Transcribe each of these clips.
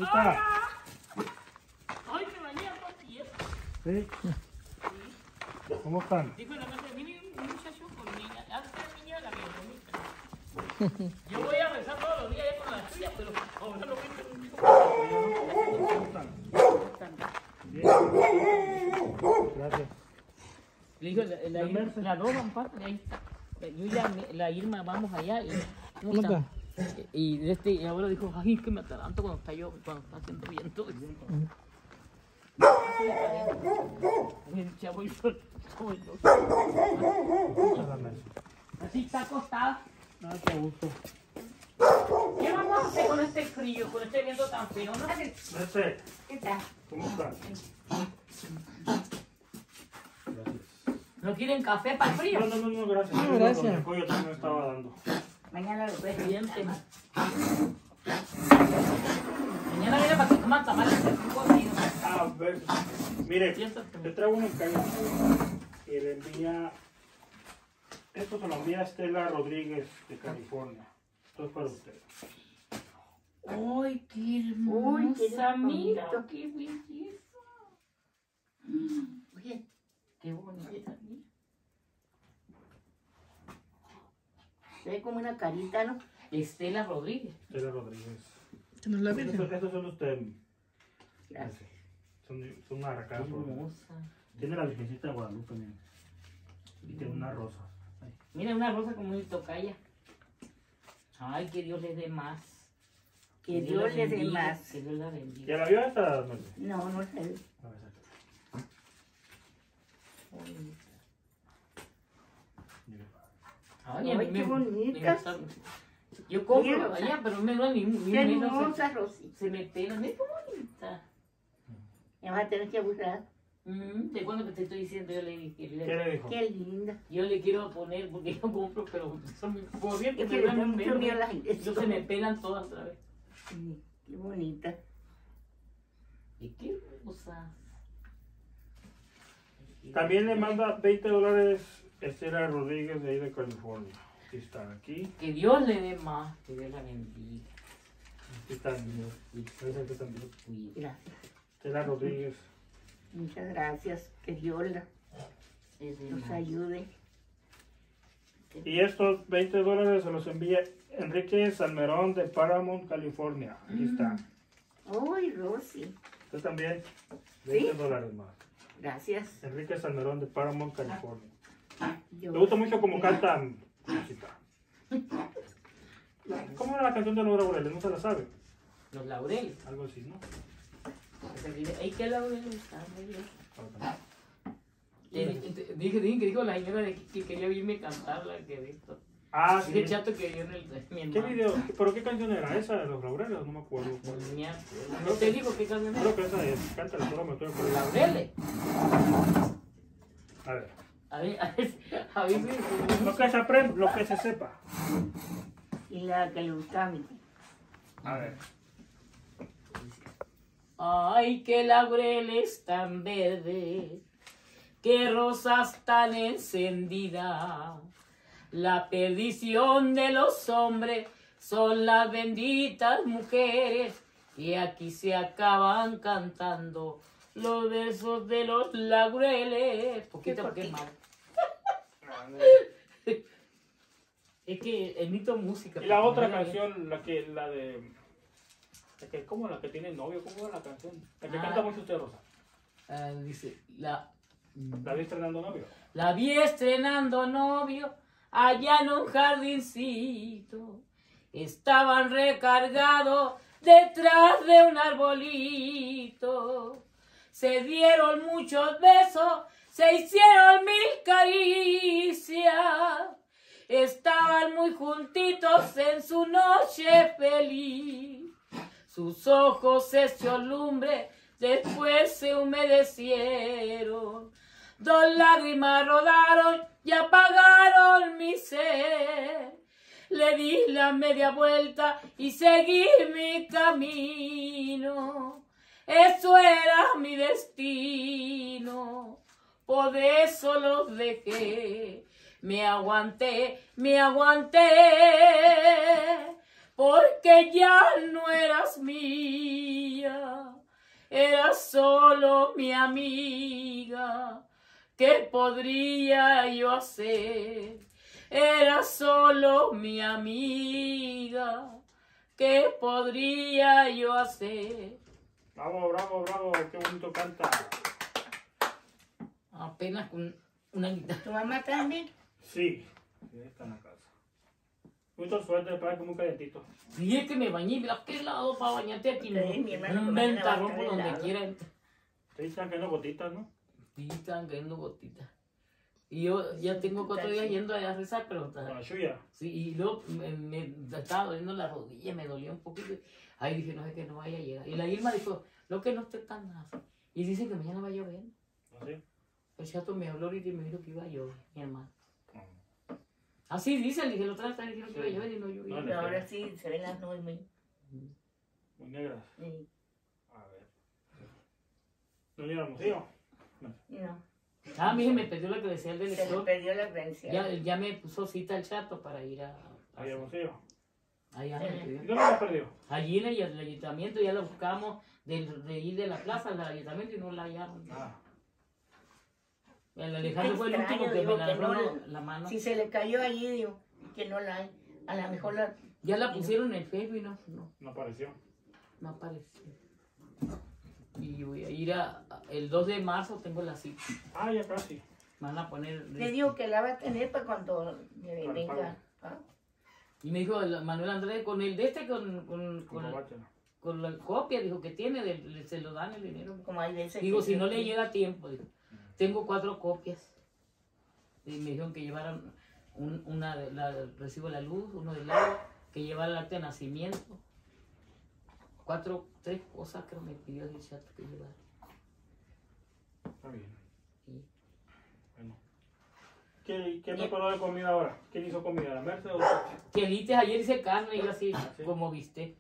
Rosita. Ay, me bañé a días. Sí. ¿Cómo están? Dijo la madre, viene un muchacho con niña. Antes la niña la bien bonita. Yo voy a rezar todos los días ya con la tuya, pero ahora lo veo mucho. ¿Cómo están? Bien. Gracias. Le digo, la dos, papá, ahí está. Yo ya, la Irma, vamos allá. Y, ¿cómo está? Y ahora dijo, ay, que me ataranto cuando está haciendo viento. Ya voy por así está acostada. Ah, qué gusto. ¿Qué vamos a hacer con este frío, con este viento tan feo? ¿No? Merced, ¿Qué tal? ¿cómo están? Gracias. ¿No quieren café para el frío? No, gracias. No, gracias. El pollo también me estaba dando. Mañana lo presidente. Mañana viene para que coman tamales de comido. A ver, mire, te traigo un encargo y le envía. Esto se lo envía Estela Rodríguez de California. Esto es para usted. ¡Ay, qué hermosa! Mira, qué belleza. Oye, qué bonita, mira. Se ve como una carita, ¿no? Estela Rodríguez. Estela Rodríguez. Que no es la Virgen. Estos son usted. Gracias. Son una arracadas. Qué hermosa. Tiene la Virgencita de Guadalupe, miren. Y tiene una rosa. Ahí. Mira, una rosa como mi tocaya. Ay, que Dios les dé más. Que Dios les dé bendiga, más. Que Dios la bendiga. ¿Ya la vio esta? No, no sé. A ver, mire. Ay, qué bonitas. Yo compro Mira, Rosa. allá, pero me duele ni Qué hermosa, Rosy. se me pela. Mira qué bonita. Ya vas a tener que abusar. ¿De cuándo que te estoy diciendo? Yo le dije, ¿Qué le dijo? Qué linda. yo le quiero poner, porque yo compro, pero son como bien que Es me que le da duelen mucho miedo a la gente. yo se me pelan todas otra vez. Sí, qué bonita. ¿Y qué cosas? También le manda $20 Estela Rodríguez de ahí de California. Aquí están, aquí. Que Dios le dé más, que Dios la bendiga. Aquí están. Presente también. Cuide. Gracias. Estela Rodríguez. Muchas gracias. Que Dios Es de nos más. ayude. Y estos $20 se los envía Enrique Salmerón de Paramount, California. Aquí está. Ay, Rosy. Usted también. ¿Sí? $20 más. Gracias. Enrique Salmerón de Paramount, California. Dios. Me gusta mucho cómo cantan música. ¿Cómo era la canción de los laureles? ¿No se la sabe? Los laureles. Algo así, ¿no? Ay, qué laureles están, Dios. Ahora. Dije que dijo la señora de que quería oírme cantar la que de esto. Ah, sí. Dije chato que yo en el mi ¿Qué hermano. video? ¿Pero qué canción era? ¿Esa de los laureles? No me acuerdo. Me acuerdo. ¿No te digo qué canción Creo es? que esa es. Cántala, solo me estoy acordando. Laureles. A ver. A ver, Lo que se aprende, lo que se sepa. Y la que le gustaba a mí. A ver. ay, qué laureles tan verdes, qué rosas tan encendidas. La perdición de los hombres son las benditas mujeres y aquí se acaban cantando los versos de los laureles. Poquito porque es malo. Es que emito música. Y la otra canción, la ¿cómo? La que tiene novio, ¿cómo es la canción? La que canta mucho usted, Rosa. Dice, La vi estrenando novio. la vi estrenando novio allá en un jardincito. Estaban recargados detrás de un arbolito. Se dieron muchos besos, se hicieron mil caricias. Estaban muy juntitos en su noche feliz. Sus ojos se echó lumbre, después se humedecieron. Dos lágrimas rodaron y apagaron mi sed. Le di la media vuelta y seguí mi camino. Eso era mi destino, por eso los dejé. Me aguanté, porque ya no eras mío. era solo mi amiga. ¿Qué podría yo hacer? Era solo mi amiga. ¿Qué podría yo hacer? Bravo, bravo, bravo, qué bonito canta. Apenas con una guitarra. ¿Tu mamá también? Sí, está en la casa. Mucho suerte, para que muy calentito. Sí, es que me bañé, mira qué lado para bañarte aquí. Sí, mi hermano Un que mañana ventarrón va a por estar donde helado. quiera. Te están cayendo gotitas, ¿no? Sí, estaban cayendo gotitas. Y yo ya tengo 4 días yendo allá a rezar, pero Con la suya. sí, y luego me estaba doliendo la rodilla, me dolía un poquito. Ahí dije, no sé que no vaya a llegar. Y la Irma dijo, lo que no esté tan nada. Y dice que mañana va a llover. ¿Así? El chato me habló ahorita y me dijo que iba a llover, mi hermano. Así dice, le dije, lo otra vez dijeron que iba a llover y no llovió. No, Pero ahora sí se ven las nubes muy. Muy negras. Sí. A ver. ¿No llega al museo? No, Ah, mi hija me perdió la credencial del se le lector. perdió la credencial. Ya me puso cita el chato para ir a Ahí al museo. allá. Sí. me ¿Y pidió. dónde la perdió? Allí en el ayuntamiento ya la buscamos de ir de la plaza al ayuntamiento y no la hallaron. Ah, El Alejandro fue el último Extraño, que digo, me que agarró no la mano. Si se le cayó allí, digo, que no la hay. A lo mejor la. Ya la pusieron en el Facebook y no apareció. no apareció. Y voy a ir el 2 de marzo, tengo la cita. Ah, ya casi. Me van a poner. Le digo que la va a tener para cuando le Para el pago. venga. ¿Ah? Y me dijo Manuel Andrés, con el de este, Con corbata. con la copia, dijo que tiene, se lo dan el dinero. Como hay veces. Digo, que si yo- no le llega a tiempo, digo, tengo 4 copias. Y me dijeron que llevaran una de recibo de la luz, uno del agua, que llevara el acta de nacimiento. 3 cosas que me pidió el chato que llevara. Está bien. Sí. Bueno. ¿Qué preparó de comida ahora? ¿Quién hizo comida? ¿La Merce o usted? Que viste, ayer hice carne y yo así, Sí. como viste.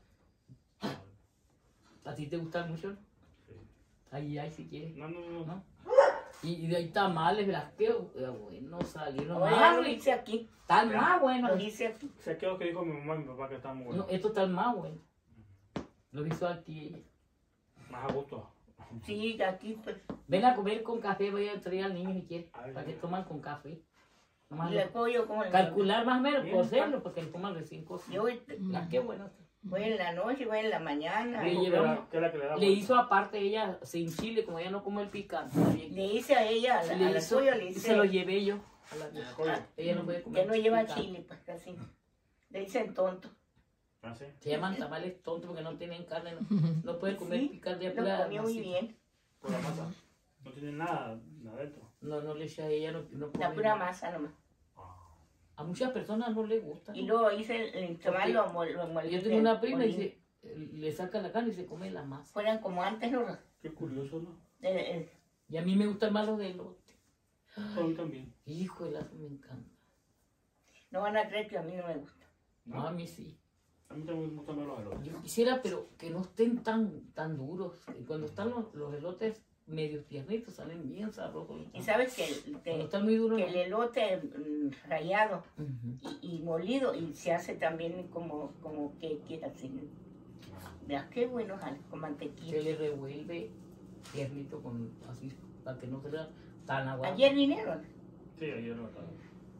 ¿A ti te gusta mucho? Sí. Ahí, si quieres. No, no, no. ¿No? Y de ahí tamales, ¿verdad? Que bueno, salieron Ahora ya más lo ricos. hice aquí. Están más Lo buenos. hice aquí. Se quedó que dijo mi mamá y mi papá que está muy bueno. No, estos están más buenos. Lo hizo aquí ella. Más a gusto. Sí, aquí pues. Ven a comer con café, voy a traer al niño si quiere, Ay, para que Dios. toman con café. Nomás Y el pollo como calcular más o menos Bien. por hacerlo, porque le coman recién Yo cocido. voy, Qué bueno. voy en la noche, voy en la mañana. Le Dijo que llevamos- que es la que le da Le vuelta. hizo aparte ella sin chile, como ella no come el picante. también. Le hice a ella, a Le la hizo- pollo le y se lo hice. llevé yo. a la- El pollo. Ella no puede comer Que no lleva picante. chile, pues casi. Le dicen tonto. Ah, sí. Se llaman tamales tontos porque no tienen carne, no pueden comer Sí, picante. lo pura comió muy masita. bien. Con la masa. No tiene nada adentro. No le echa a ella, no La come. pura masa nomás. A muchas personas no les gusta. Y luego hice el tamal, lo molí. Yo tengo una prima y le saca la carne y se come la masa. Fueran como antes, ¿no? Qué curioso, ¿no? Y a mí me gustan más los de elote. A mí también. Hijo de me encanta. No van a creer que a mí no me gusta. No, a mí sí. A mí también me gustan más los elotes. Yo quisiera, pero que no estén tan duros. Y cuando están los elotes medio tiernitos, salen bien sabrosos. Y sabes que Cuando están muy duros, que no. el elote rallado Ujú. y molido y se hace también como que así. Veas qué bueno sale con Se mantequilla. le revuelve tiernito con así, para que no sea tan aguado. Ayer vinieron. Sí, ayer lo estaba.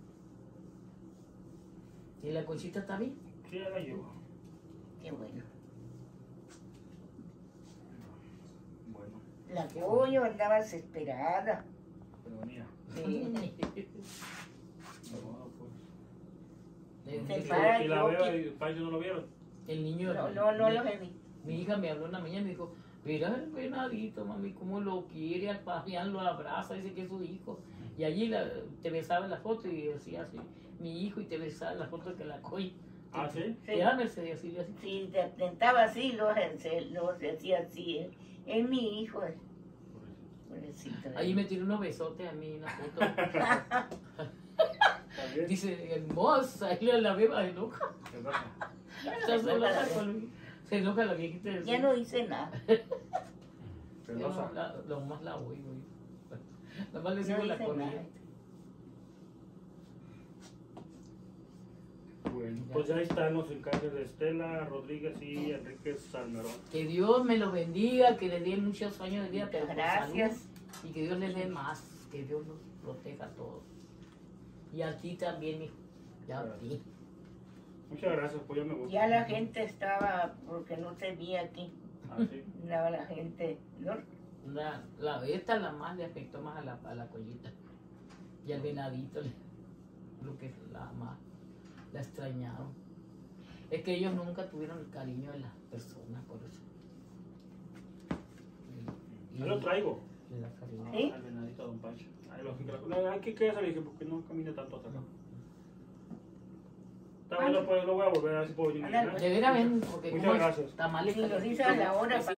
¿Y la conchita está bien? Sí, ya la llevo. Qué bueno. Bueno, La pollo andaba desesperada. pero venía. Sí. No, pues. Se El, para ¿Y la yo veo que- y el país no lo vieron? el niño. No lo vi. Mi hija me habló en la mañana y me dijo, mira el venadito, mami, cómo lo quiere, al Fabián lo abraza, dice que es su hijo. Y allí te besaba en la foto y decía así, mi hijo, y te besaba en la foto que la coy. Ah, ¿sí? Sí. Ya me decía así, así. Si te tentaba así, luego se hacía así. Es mi hijo. Pobrecito. Ahí me tiró unos besotes a mí en la foto. ¿Está bien? Dice, hermosa, y la beba de loca. ¿Qué pasa? Se enoja la viejita. de Ya no dice nada. Celosa. Lo más la voy, güey. Nada más le No sigo la dice corriente. nada. Bueno, pues ahí están los encargos de Estela Rodríguez y Enrique Salmerón. Que Dios me los bendiga, que les dé muchos años de vida, pero con Gracias. salud, y que Dios les dé más, que Dios los proteja a todos. Y a ti también, hijo. Ya a ti. Muchas gracias, pues ya me gusta. Ya la gente estaba, porque no se veía aquí, Ah, sí. andaba la gente, ¿no? Esta la más le afectó más a la collita. Y al venadito, lo que la más la extrañaron. Es que ellos nunca tuvieron el cariño de las personas, por eso. Yo lo traigo. La cariño. ¿Sí? Al venadito, don Pancho. Ahí no, hay que quedarse, le dije, porque no camina tanto hasta acá. Está bueno, pues lo voy a volver a ver si puedo venir. Ándale. De veras ven, porque Muchas como gracias. tamales Si nos dice a la hora.